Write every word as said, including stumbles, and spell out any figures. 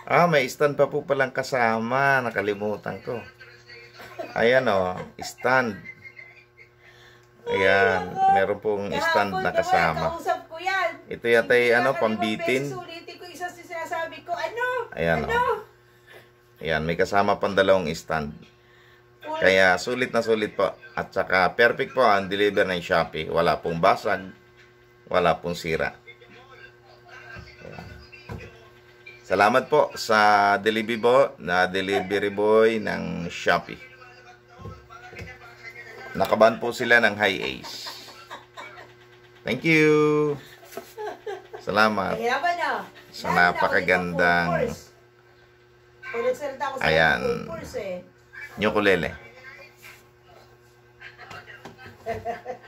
Ah, may stand pa po palang kasama. Nakalimutan ko. Ayan o, stand. Ayan, meron pong stand Kahapon na naman, kasama. kausap ko yan. Ito yata ay ano, Hindi pambitin. beses, ulitin ko isa sa sinasabi ko. Ano? Ayan Ano? o. Ayan, may kasama pang dalawang stand. Kaya sulit na sulit po. At saka perfect po ang deliver ng Shopee. Wala pong basag. Wala pong sira. Ayan. Salamat po sa delivery boy, na delivery boy ng Shopee. Nakaban po sila ng high ace. Thank you. Salamat. Hirapan na. Sa napakagandang ayan, eh. ukulele.